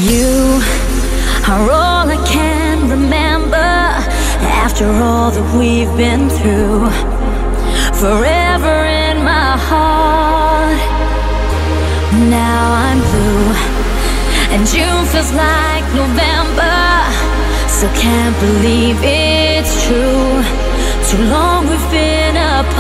You are all I can remember after all that we've been through. Forever in my heart. Now I'm blue, and June feels like November. Still can't believe it's true. Too long we've been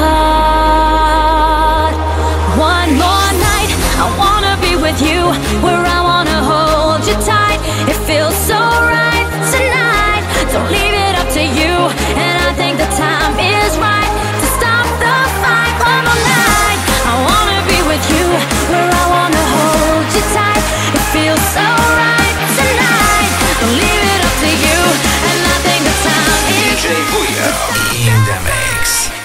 apart. One more night, I wanna be with you, where I wanna hold you tight. It feels so right tonight. Don't leave it up to you, and I think the time is right to stop the fight. One more night, I wanna be with you, where I wanna hold you tight. It feels so right tonight. Don't leave it up to you, and I think the time is DJ Fuyo in the mix.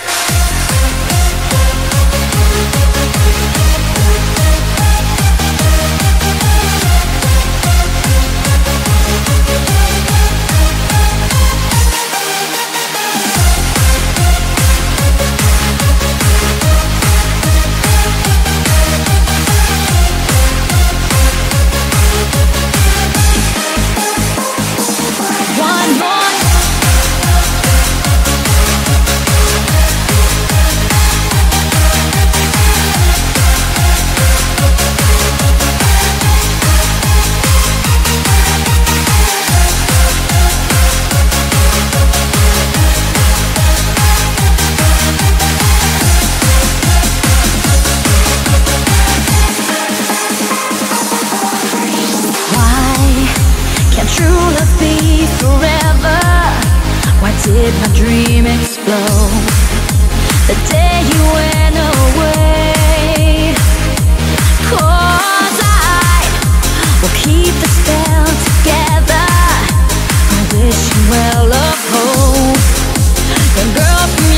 Did my dream explode the day you went away? 'Cause I will keep the spell together. I wish you well of hope, the girl from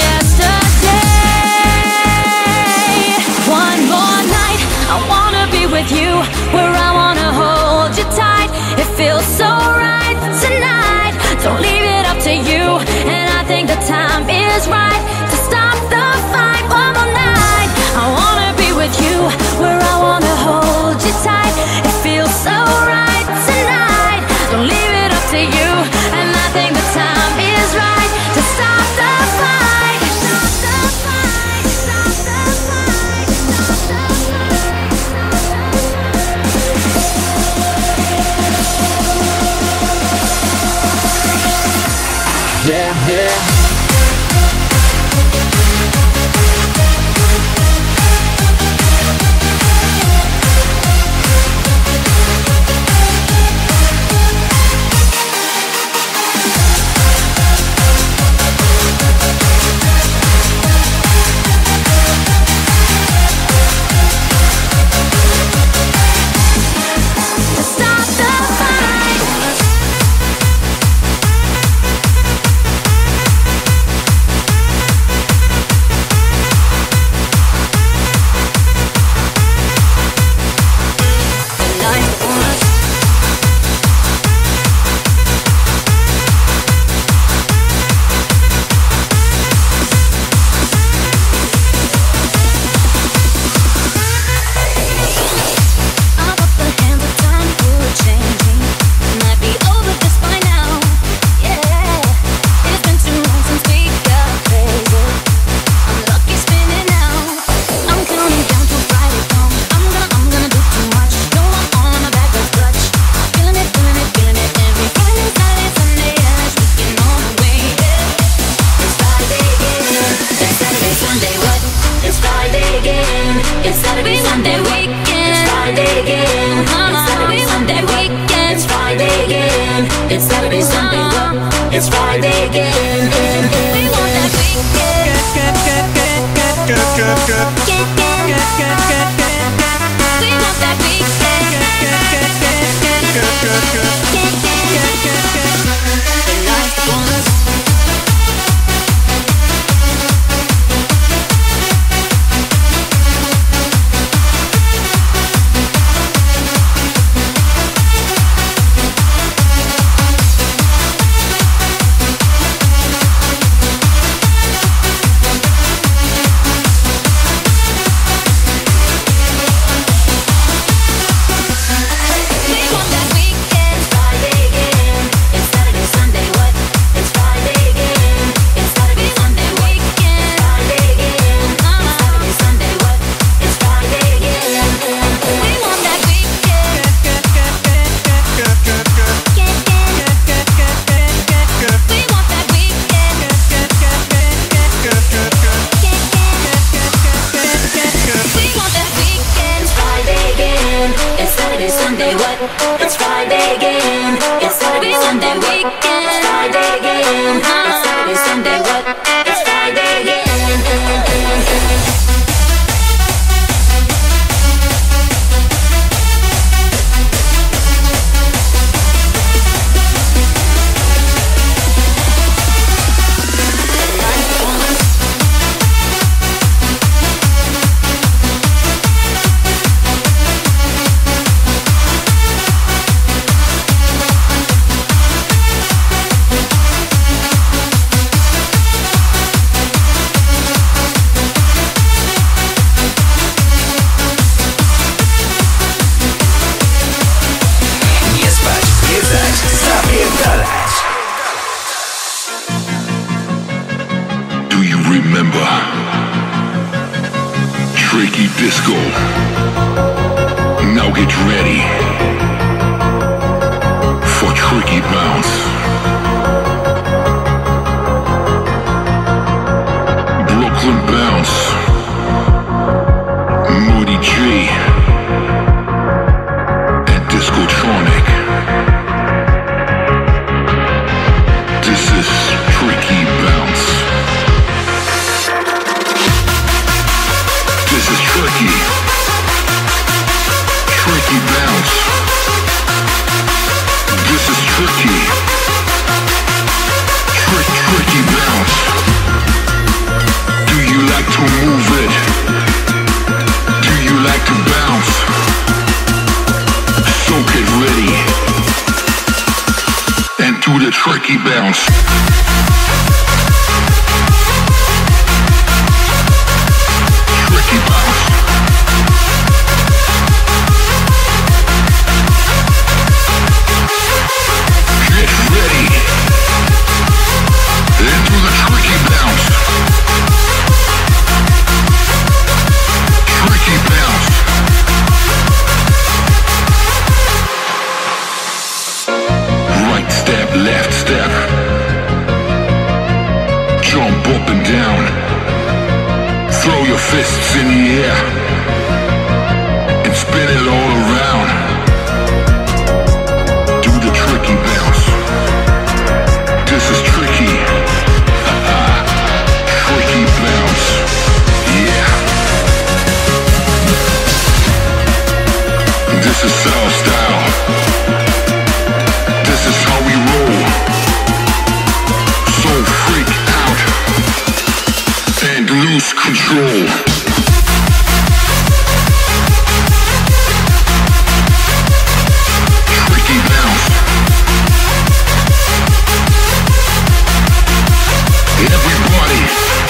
yesterday. One more night, I wanna be with you, where I wanna hold you tight. It feels so right tonight. Don't leave it up to you, and I think the time is right to stop the fight. One more night, I wanna be with you, where I wanna hold you tight. It feels so right tonight. Don't leave it up to you, and I think the time is right to stop the fight. Stop the fight. Stop the fight. Stop the fight. Yeah, yeah. Sunday, what? It's Friday again. It's Saturday, Sunday, weekend. It's Friday again. It's Saturday, Sunday, what? It's Friday again. Tricky Disco. Now get ready for Tricky Bounce. Brooklyn Bounce. Moody J and Discotronic. This is Tricky Bounce. This is Tricky. Tricky Bounce. This is Tricky. Tricky Bounce. Do you like to move it? Do you like to bounce? So get ready and do the Tricky Bounce. Tricky Bounce. Get ready into the Tricky Bounce. Tricky Bounce. Right step, left step. Jump up and down. Throw your fists in the air and spin it all around. Do the Tricky Bounce. This is Tricky. Tricky Bounce. Yeah. This is our style. This is how we roll. So freak out and lose control. Tricky Bounce. Everybody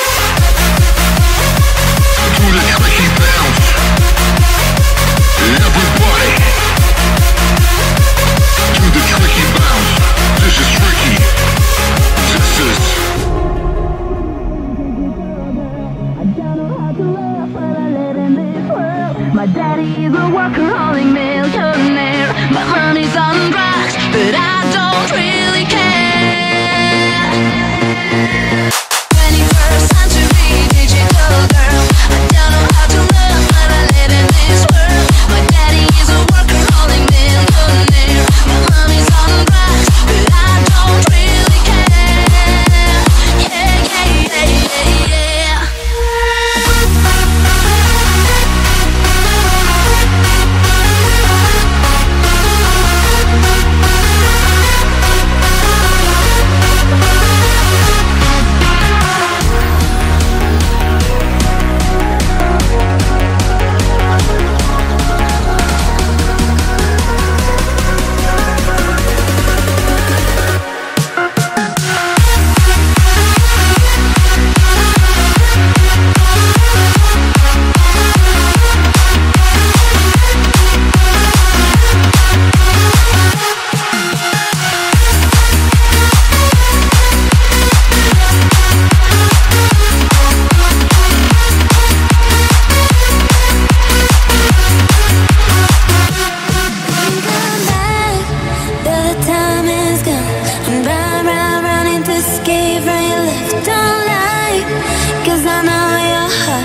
do the Tricky Bounce. Everybody do the Tricky Bounce. This is Tricky. This is my daddy is a workaholic millionaire. My money's on drugs, but I don't really care. 21st century digital girl. I don't know how to love, but I live in this world. My daddy is a workaholic millionaire. My money's on drugs, but I don't really care. Yeah, yeah, yeah, yeah, yeah.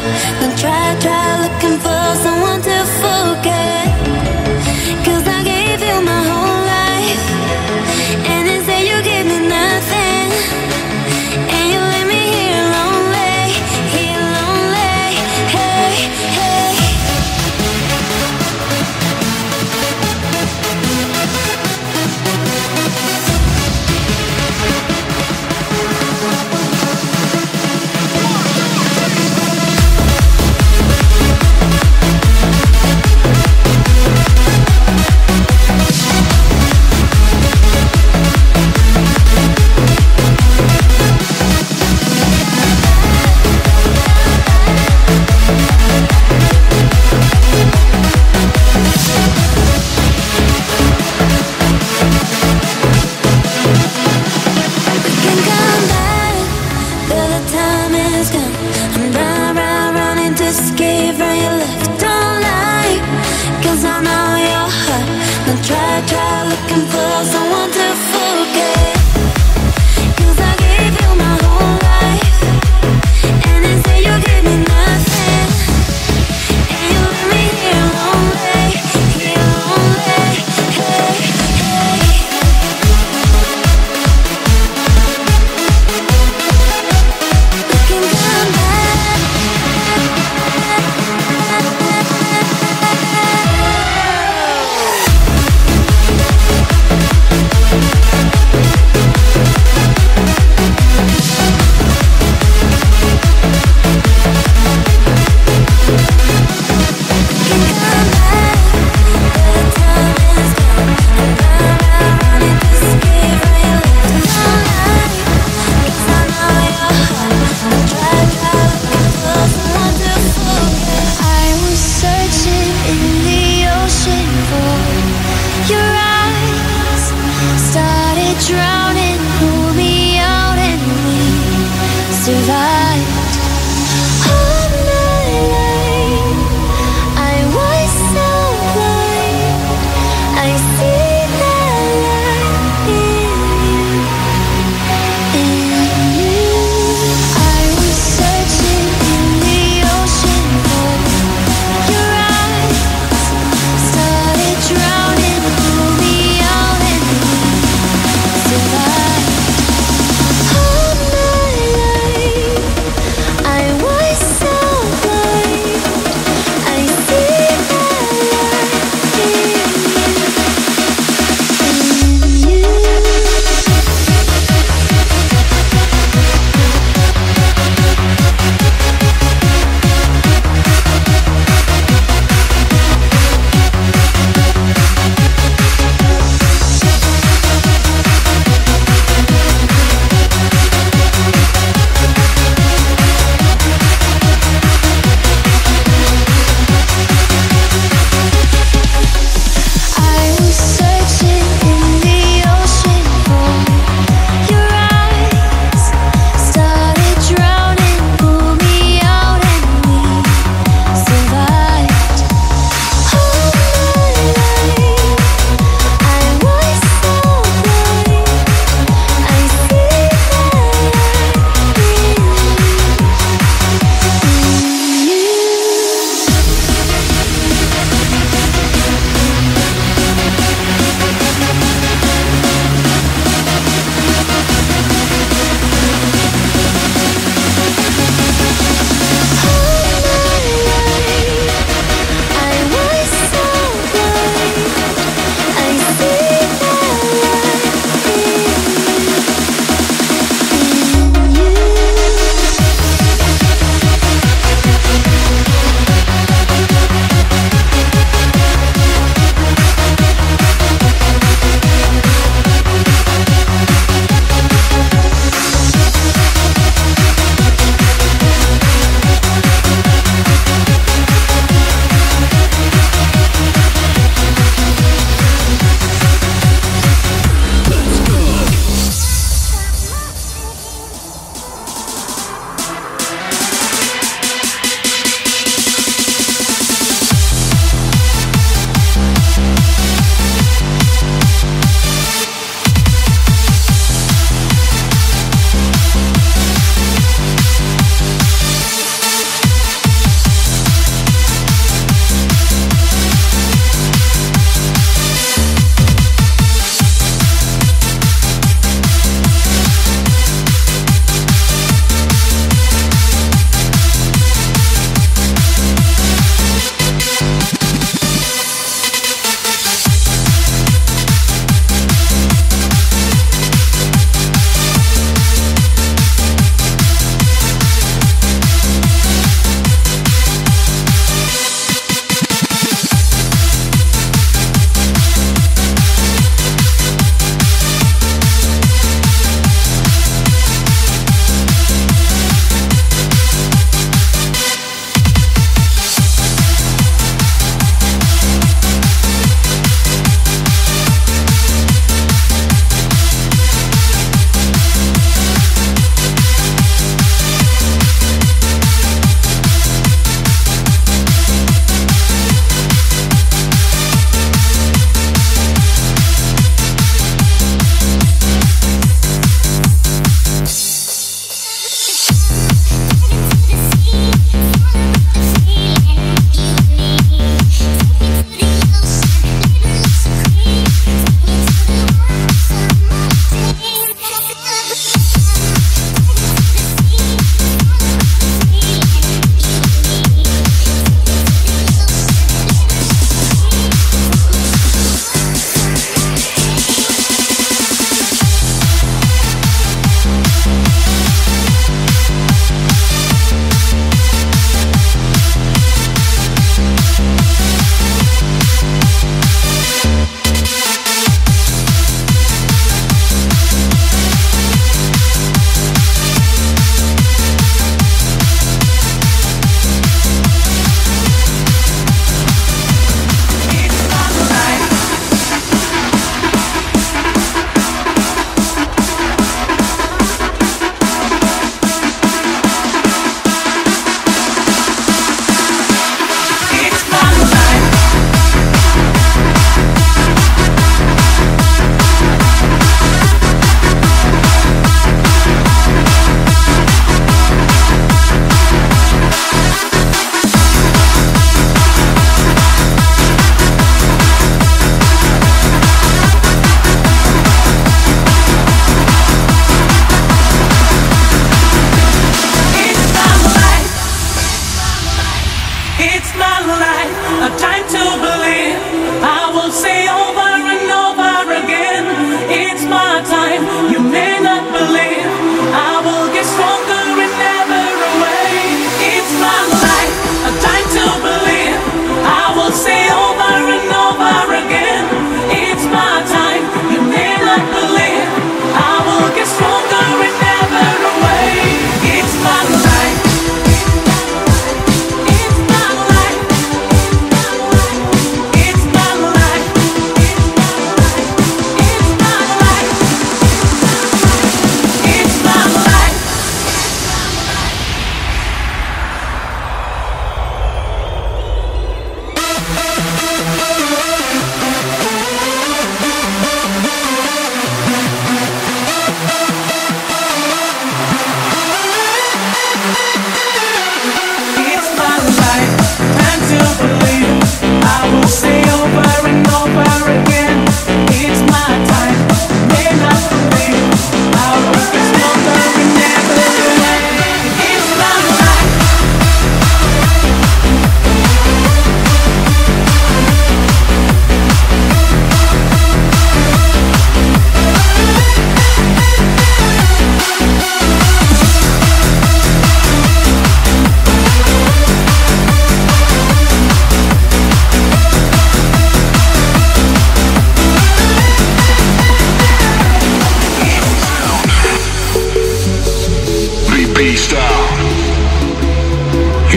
Try looking for someone to forget. 'Cause I gave try looking for someone to forget. 'Cause I gave you my whole life, and instead you gave me nothing. And you left me here lonely, here lonely. Hey, hey. Looking good back.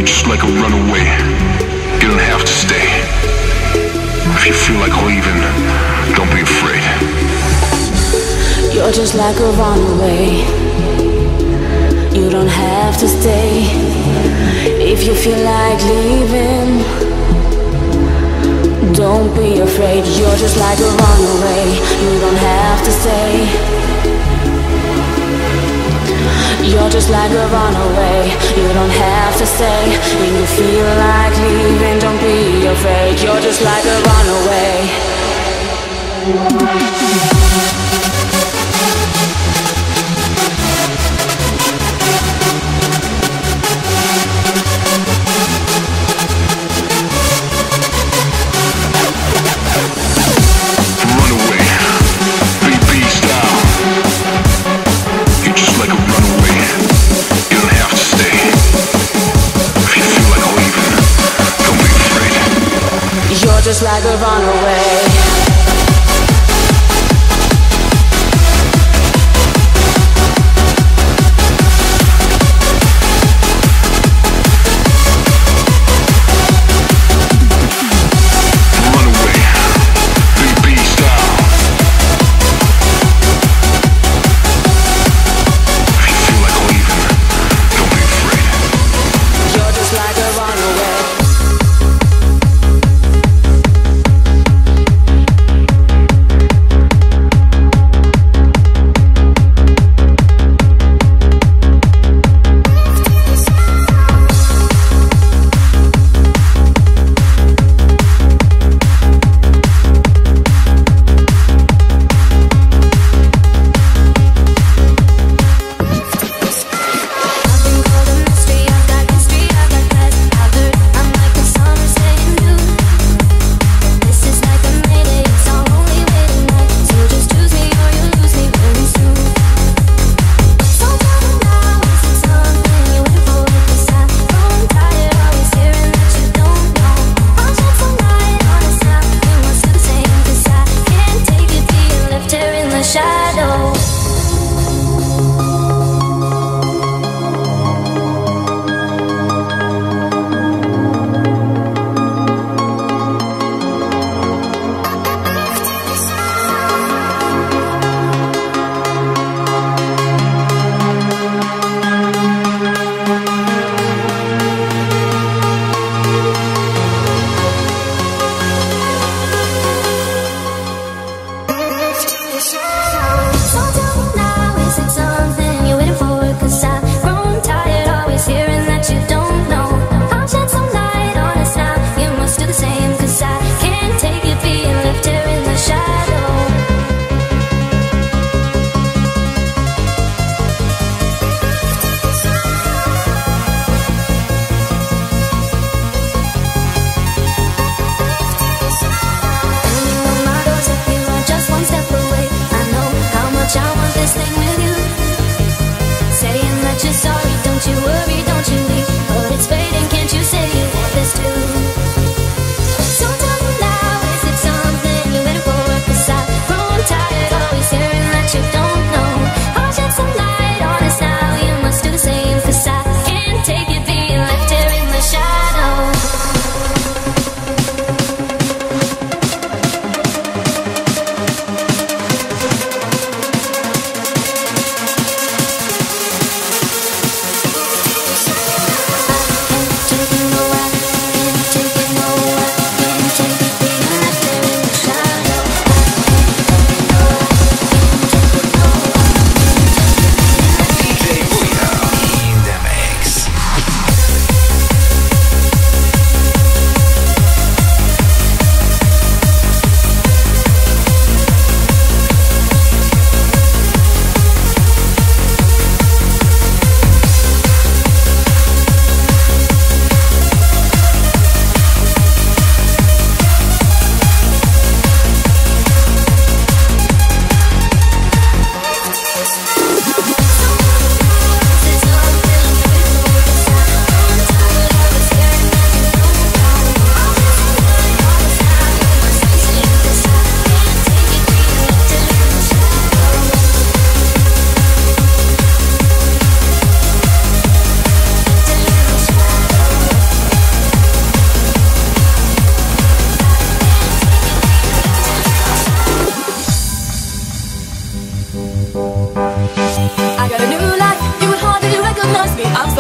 You're just like a runaway. You don't have to stay. If you feel like leaving, don't be afraid. You're just like a runaway. You don't have to stay. If you feel like leaving, don't be afraid. You're just like a runaway. You don't have to stay. You're just like a runaway. You don't have to stay. When you feel like leaving, don't be afraid. You're just like a runaway. Just like a runaway.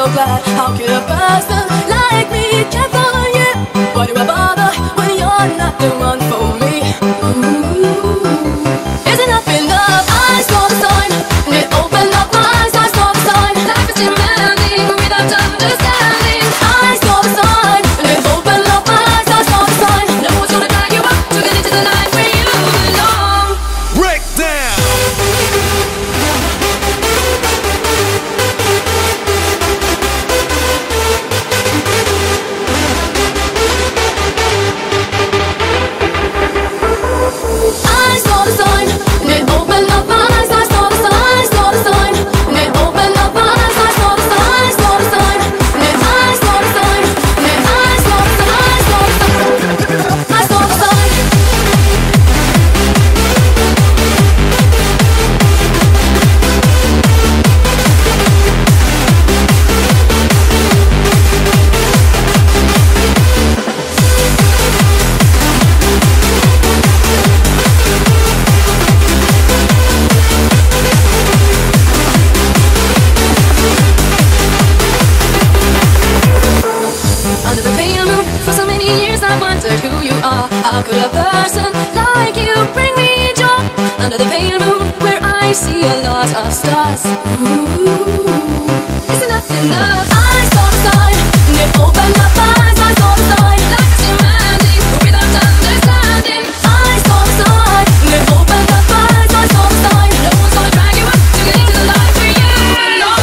glad. How could a person like me care for you? Why do I bother when you're not the one for me? Ooh, is enough enough? I saw the sign, and it opened up my eyes. I saw the sign. Life is demanding without understanding. I saw the sign, and it opened up my eyes. I saw the sign. No one's gonna drag you up to get into the life where you belong. Break down. I saw the sign, and it opened up my eyes. I saw the sign. I saw the sign, and it opened up my eyes. I saw the sign. I saw the sign, and it I saw the sign, and it I saw the sign. I saw the sign. I saw the sign. Under the pale moon, for so many years I wondered who you are. How could a person like you bring me joy? Under the pale moon, where I see a lot of stars. Ooh, is enough enough? I saw the sign, and it opened up my eyes. I saw the sign. Life is demanding without understanding. I saw the sign, and it opened up my eyes. I saw the sign. No one's gonna drag you up to get into the life where you belong.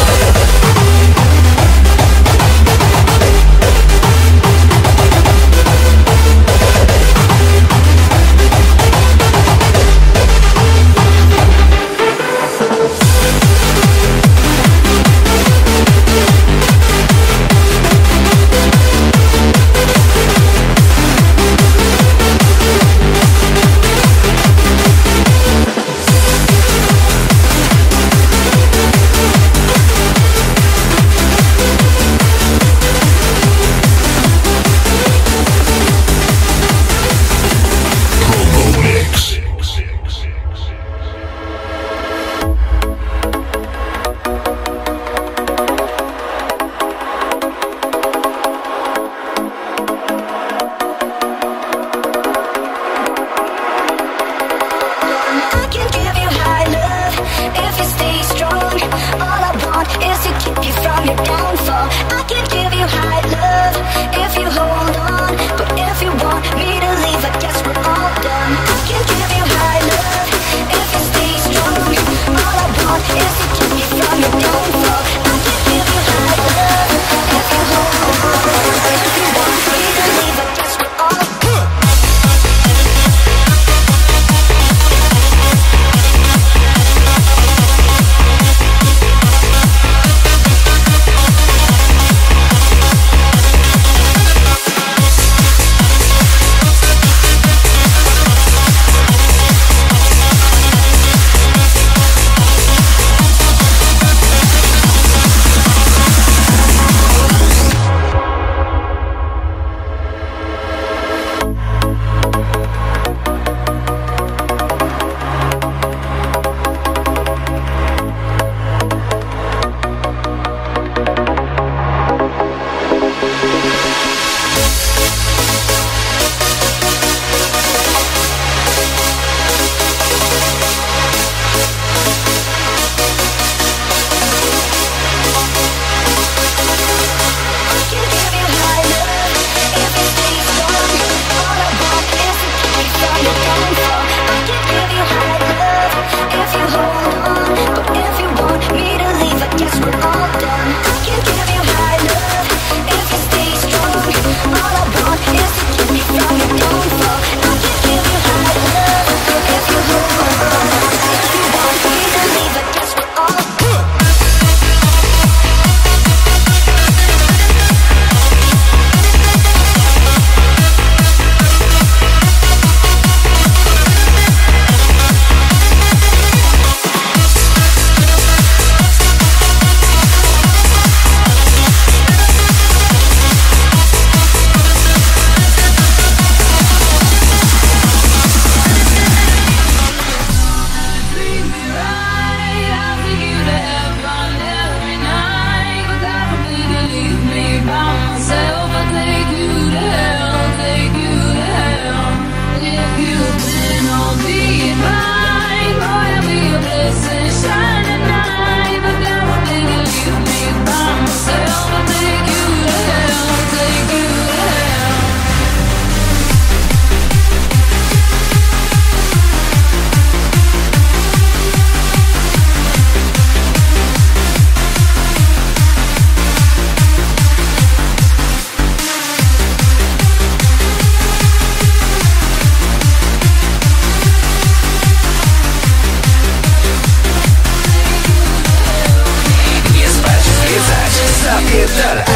napierdala.